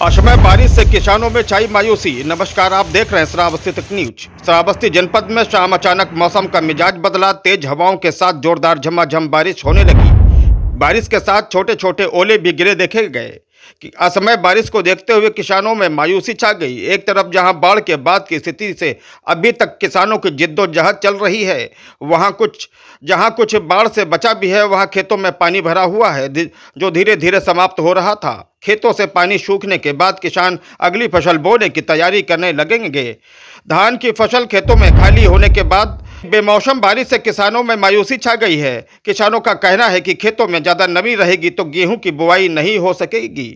असमय बारिश से किसानों में छाई मायूसी। नमस्कार, आप देख रहे हैं श्रावस्ती तक न्यूज। श्रावस्ती जनपद में शाम अचानक मौसम का मिजाज बदला। तेज हवाओं के साथ जोरदार झमाझम बारिश होने लगी। बारिश के साथ छोटे छोटे ओले भी गिरे देखे गए। कि असमय बारिश को देखते हुए किसानों में मायूसी छा गई। एक तरफ जहां बाढ़ के बाद की स्थिति से अभी तक किसानों की जिद्दोजहद चल रही है, जहां कुछ बाढ़ से बचा भी है, वहां खेतों में पानी भरा हुआ है जो धीरे धीरे समाप्त हो रहा था। खेतों से पानी सूखने के बाद किसान अगली फसल बोने की तैयारी करने लगेंगे। धान की फसल खेतों में खाली होने के बाद बेमौसम बारिश से किसानों में मायूसी छा गई है। किसानों का कहना है कि खेतों में ज्यादा नमी रहेगी तो गेहूं की बुआई नहीं हो सकेगी।